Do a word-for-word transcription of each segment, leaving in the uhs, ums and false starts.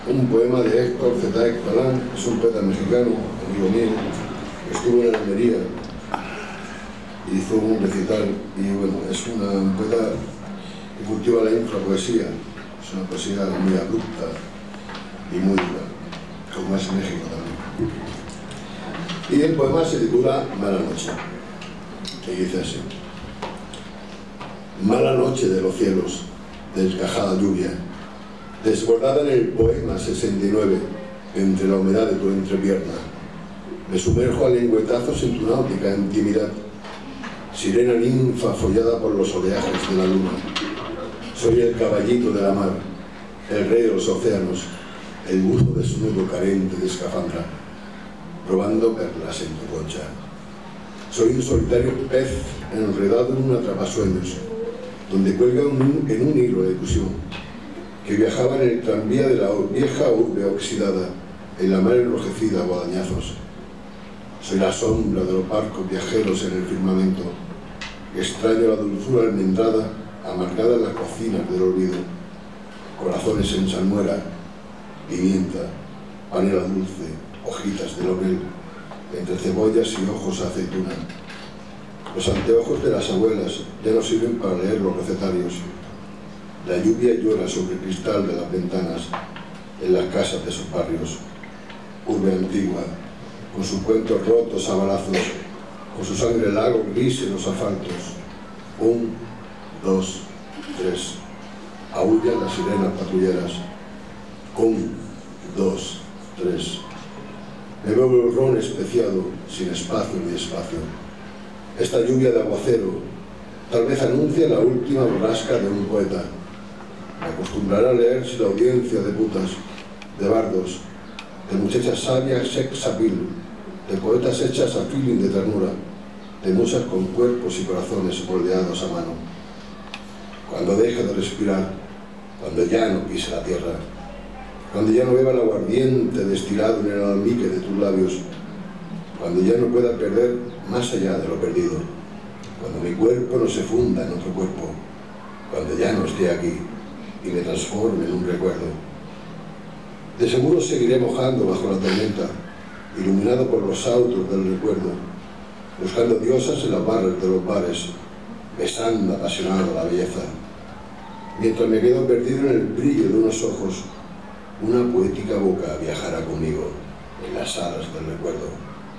un poema de Héctor Zetaek Palán, que es un poeta mexicano, amigo mío, que estuvo en Almería, hizo un recital, y bueno, es una, un poeta que cultiva la infrapoesía, es una poesía muy abrupta y muy dura, como es en México también. Y el poema se titula Mala Noche, y dice así: mala noche de los cielos, desgajada lluvia, desbordada en el poema sesenta y nueve, entre la humedad de tu entrepierna. Me sumerjo a lengüetazos en tu náutica intimidad, sirena ninfa follada por los oleajes de la luna. Soy el caballito de la mar, el rey de los océanos, el buzo desnudo carente de escafandra, robando perlas en tu concha. Soy un solitario pez enredado en un atrapasueños, donde cuelga un, en un hilo de ilusión, que viajaba en el tranvía de la vieja urbe oxidada, en la mar enrojecida a guadañazos. Soy la sombra de los barcos viajeros en el firmamento, extraño la dulzura almendrada, amargada en las cocinas del olvido, corazones en salmuera, pimienta, panela dulce, hojitas de laurel, entre cebollas y ojos a aceituna. Los anteojos de las abuelas ya no sirven para leer los recetarios. La lluvia llora sobre el cristal de las ventanas en las casas de sus barrios. Urbe antigua, con sus cuentos rotos a balazos, con su sangre lago gris en los asfaltos. Un, dos, tres. Aúllan las sirenas patrulleras. Un, dos, tres. Me veo el ron especiado, sin espacio ni espacio. Esta lluvia de aguacero tal vez anuncia la última borrasca de un poeta. Me acostumbraré a leer sin la audiencia de putas, de bardos, de muchachas sabias sex appeal, de poetas hechas a feeling de ternura, de musas con cuerpos y corazones moldeados a mano. Cuando deje de respirar, cuando ya no pise la tierra, cuando ya no beba el aguardiente destilado en el almique de tus labios, cuando ya no pueda perder más allá de lo perdido, cuando mi cuerpo no se funda en otro cuerpo, cuando ya no esté aquí y me transforme en un recuerdo. De seguro seguiré mojando bajo la tormenta, iluminado por los autos del recuerdo, buscando diosas en las barras de los bares, besando apasionado la belleza. Mientras me quedo perdido en el brillo de unos ojos, una poética boca viajará conmigo en las alas del recuerdo.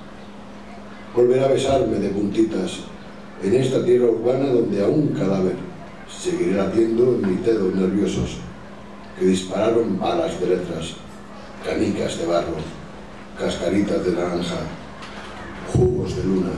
Volverá a besarme de puntitas en esta tierra urbana donde a un cadáver seguiré latiendo en mis dedos nerviosos que dispararon balas de letras, canicas de barro, cascaritas de naranja, jugos de luna.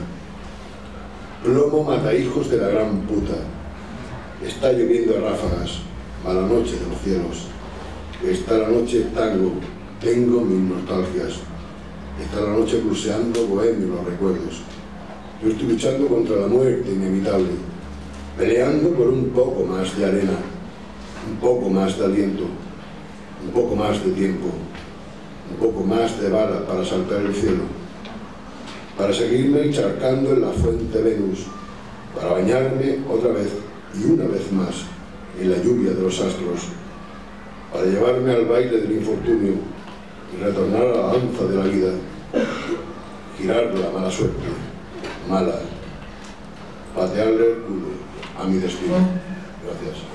Plomo mata hijos de la gran puta. Está lloviendo a ráfagas, mala noche de los cielos. Está la noche tango, tengo mis nostalgias. Está la noche cruceando bohemio los recuerdos. Yo estoy luchando contra la muerte inevitable, peleando por un poco más de arena, un poco más de aliento, un poco más de tiempo, un poco más de bala para saltar el cielo, para seguirme charcando en la fuente Venus, para bañarme otra vez y una vez más en la lluvia de los astros, para llevarme al baile del infortunio y retornar a la danza de la vida, girar la mala suerte, mala, patearle el culo a mi destino. Gracias.